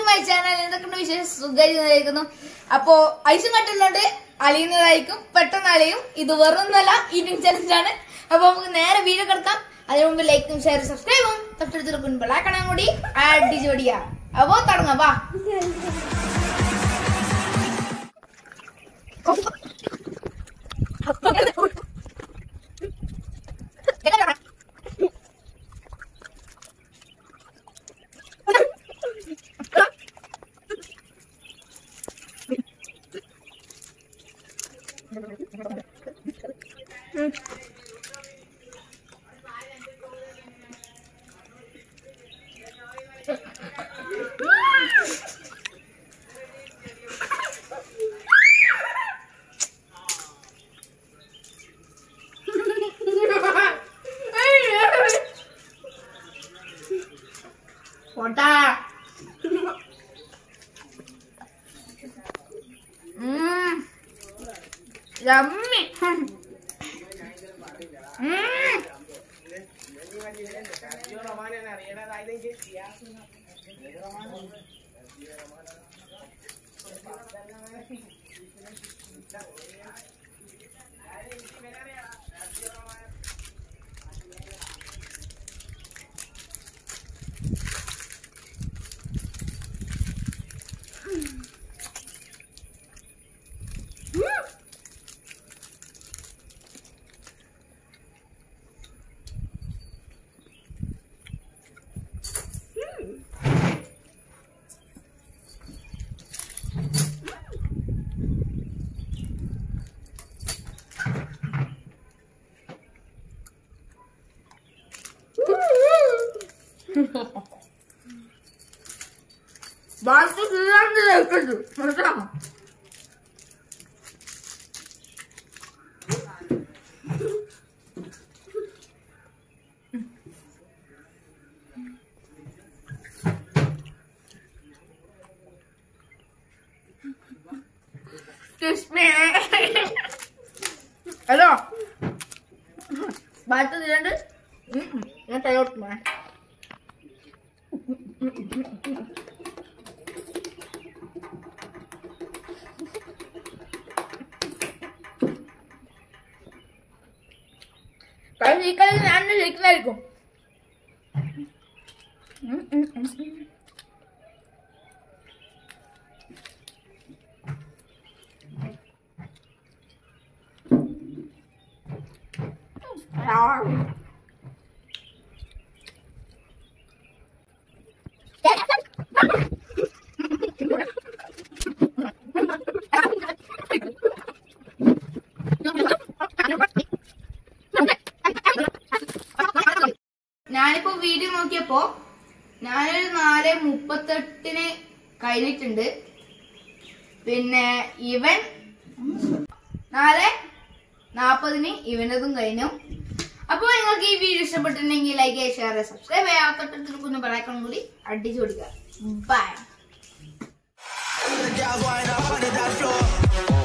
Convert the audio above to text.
My channel. എന്തൊക്കെയുണ്ട് വിശേഷം? സുഖമായിരിക്കുന്നു. അപ്പോ ഐസും കട്ടുള്ളതുകൊണ്ട് അലിയുന്നതായിരിക്കും, പെട്ടെന്ന് അലിയും. ഇത് വെറുന്നല്ല, ഈറ്റിംഗ് ചലഞ്ച് ആണ്. അപ്പൊ നമുക്ക് നേരെ വീഡിയോ കിടക്കാം. അതിനു മുമ്പ് ലൈക്കും ഷെയറും സബ്സ്ക്രൈബും തൊട്ടടുത്ത് ബെല്ലൈക്കണും കൂടി അടിച്ചു പൊടിക്കുക. അപ്പോ തുടങ്ങാം. വാ. Yummy. Basta grande questo. Facciamo. Kiss me. Hello. Basta grande. Não tá outro mais. Kalau ikan anda ikan itu. ഞാനിപ്പോ വീഡിയോ നോക്കിയപ്പോ ഞാനൊരു 4:38 കഴിഞ്ഞിട്ടുണ്ട്. പിന്നെ ഇവൻ 4:40 ഇവനതും കഴിഞ്ഞു. അപ്പൊ നിങ്ങൾക്ക് ഈ വീഡിയോ ഇഷ്ടപ്പെട്ടിട്ടുണ്ടെങ്കിൽ ലൈക്ക് ചെയ്യുക, ഷെയർ ചെയ്യുക, സബ്സ്ക്രൈബ് ചെയ്യുക, തൊട്ടടുത്ത് ബെല്ലൈക്കൺ കൂടി അടിച്ചു കൊടുക്കുക. ബൈ.